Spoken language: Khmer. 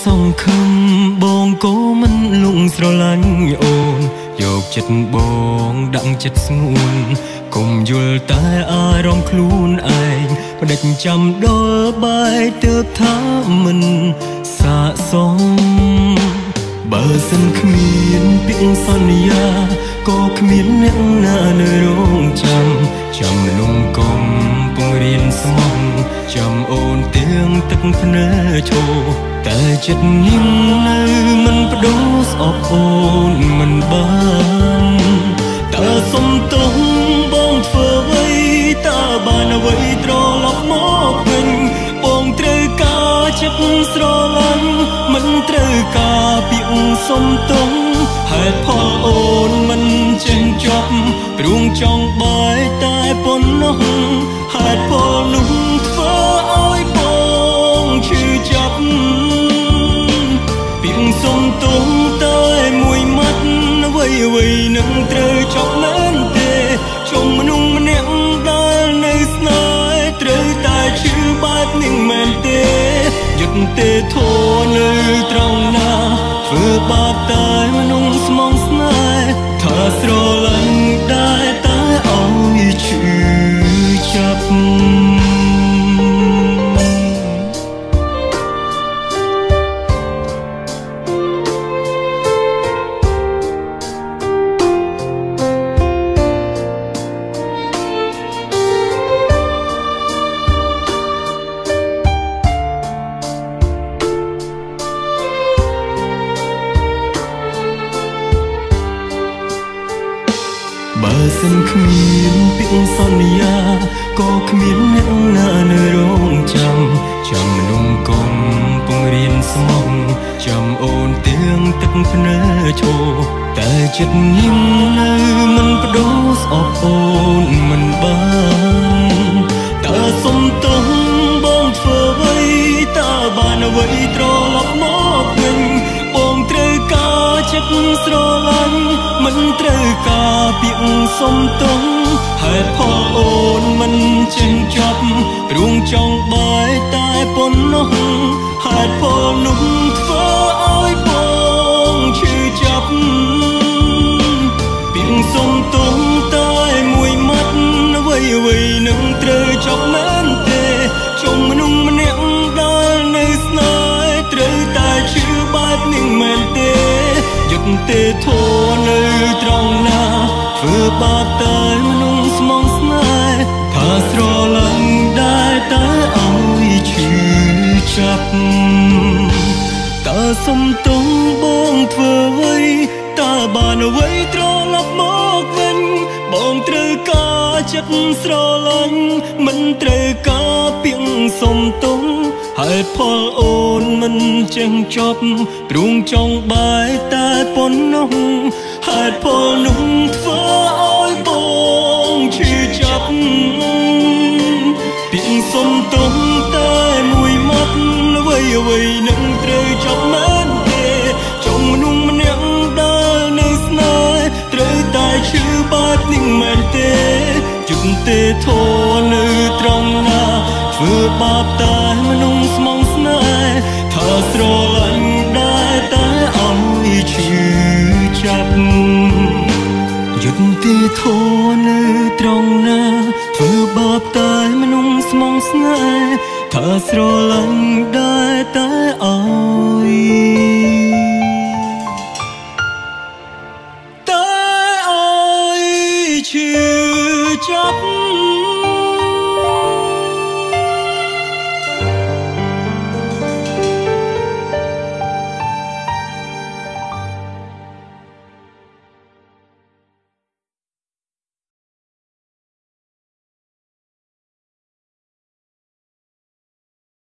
សង្ឃឹមបងកូនមិនលងស្រឡាញ់អូនយកចិត្តបងដាក់ចិត្តស្ងួនកុំយល់តែអារម្មណ៍ខ្លួនឯងផ្ដេចចាំដល់បាយទើបថាមិនសាកសមបើសិនគ្មានពាក្យសន្យាក៏គ្មានអ្នកណានៅរងចាំលំកុំពងរៀនស្មោះចាំអូនទាំងទឹកភ្នែកឈោតែចិត្តញឹមនៅមិនបដូរស្អប់អូនមិនបានតើសុំទោសបងធ្វើអ្វីតើបានអ្វីត្រឡប់មកវិញបងត្រូវការចិត្តស្រឡាញ់មិនត្រូវការពាក្យសុំទោសហេតុផលអូនមិនចេះចប់ព្រួងចង់បែកតែប៉ុណ្ណោះហេតុផលនោះធ្វើឲ្យបងឈឺចាប់ពាក្យសុំទោសតែមួយម៉ាត់អ្វីនឹងត្រូវចប់មែនទេជុំមនុស្សម្នាក់ដែលនៅស្នេហ៍ត្រូវតែឈឺបែបនេះមែនទេយុទ្ធទេធោនៅត្រង់ណាធ្វើបាបតែមនុស្សស្មងស្នេហ៍ថាស្រឡាញ់ដែរតែឲ្យឈឺចាប់បើសិនគ្មានពាក្យសន្យាក៏គ្មានអ្នកណានៅរងចាំនំកុំពងរៀនស្មោះចាំអូនទាំងទឹកភ្នែកឈោតែចិត្តញឹមនៅមិនបដូរស្អប់អូនមិនបានតើសុំទោសបងធ្វើអ្វីតើបានអ្វីត្រឡប់មកវិញបងត្រូវការចិត្តស្រឡាញ់មិនត្រូវការពាក្យសុំទោសហេតុផលអូនមិនចេះចប់ព្រួងចង់បែកតែប៉ុណ្ណោះហេតុផលនោះធ្វើឲ្យបងឈឺចាប់ពាក្យសុំទោសតែមួយម៉ាត់អ្វីនឹងត្រូវចប់មែនទេជុំមនុស្សម្នាក់ដែលនៅស្នេហ៍ត្រូវតែឈឺបែបនេះមែនទេយុទ្ធទេធោនៅត្រង់ណាធ្វើបាបតែមនុស្សស្មងស្នេហ៍ថាស្រឡាញ់ដែរតែឲ្យឈឺចាប់តើសុំទោសបងធ្វើអ្វីតើបានអ្វីត្រឡប់មកវិញបងត្រូវការចិត្តស្រឡាញ់មិនត្រូវការពាក្យសុំទោសហេតុផលអូនមិនចេះចប់ព្រួងចង់បែកតែប៉ុណ្ណោះហេតុផលនោះធ្វើឲ្យបងឈឺចាប់ពាក្យសុំទោសតែមួយម៉ាត់អ្វីនឹងត្រូវចប់មែនទេចង់មនុស្សម្នាក់ដែលនៅស្នេហ៍ត្រូវតែឈឺបែបនេះមែនទេយុទ្ធទេធោនៅត្រង់ណាធ្វើបាបតែមនុស្សស្មងស្នេហ៍ថាស្រឡាញ់ដែរតែឲ្យឈឺចាប់យុទ្ធទេធោនៅត្រង់ណាធ្វើបាបតែមនុស្សស្មងស្នេហ៍ថាស្រឡាញ់ដែរតែឲ្យឈឺចាប់